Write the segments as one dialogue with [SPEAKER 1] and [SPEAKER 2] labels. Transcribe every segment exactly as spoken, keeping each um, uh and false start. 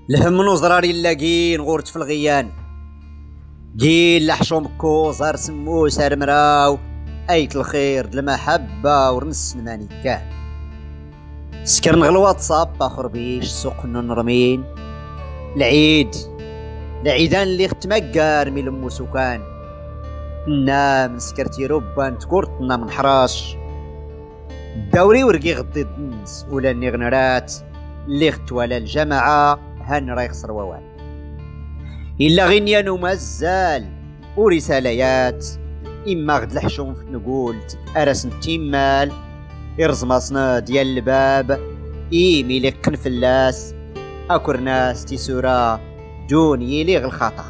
[SPEAKER 1] الهم نوزراري لاقين غورت في الغيان قيل لحشوم كوزار سمو سار مراو ايت الخير المحبة ورنس ماني كان سكر نغلوات صاب اخر بيش سوق نرمين العيد العيدان اللي ختمقار من المو سكان نام سكرتي ربان تكورتنا من حراش دوري ورقي غدي الدنس ولا النغنرات اللي ختوالا الجماعة هان رايخ صروان إلا غنيان ومازال ورساليات إما غد الحشوم في نقولت أرس نتيمال إرزماصنا ديال الباب إيمي لي قنفلاس أكر ناس تيسورا دون يليغ الخطر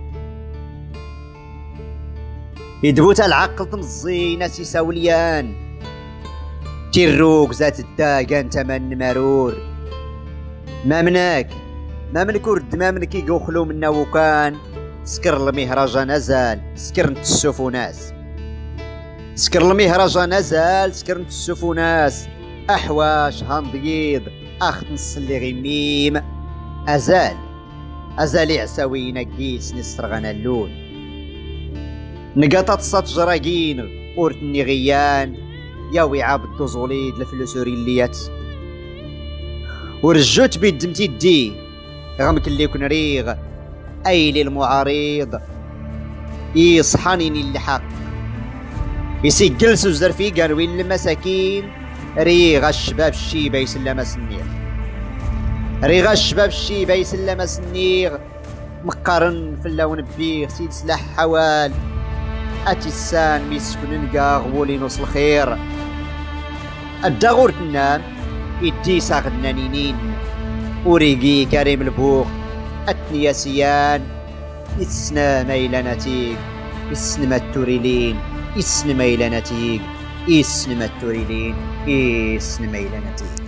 [SPEAKER 1] يدبوت العقل تمزي ناس يساوليان تيروك زات الداقان تمن مرور ما مناك ما منك ورد ما منك يقوخلو منا وكان سكر المهرجان نزال سكر نتسوفو ناس سكر المهرجان نزال سكر نتسوفو ناس أحواش هنضيض أخت نسلي غميم أزال أزال يعساوي نقيس نسرغنا اللون نقاطات صات جراقين ورتني غيان ياوي عابد دوزوليد لفلوسوري الليات ورجوت بيدمتي دي غمك اللي يكون ريغ ايلي المعارض يصحانيني اللحق يسجل الزرفي قالوا المساكين ريغ الشباب الشيبه يسلم سنيغ ريغ الشباب الشيبه يسلم سنيغ مقارن في اللون بيغ سيد سلاح حوال اتسان ميسكن نلقى غولي نوصل الخير الدغور تنام يدي ساغنانينين وريقي كريم البوق التنياسيان يسنا ميلاناتيك يسنما التوريلين يسنما ميلاناتيك يسنما التوريلين يسنما ميلاناتيك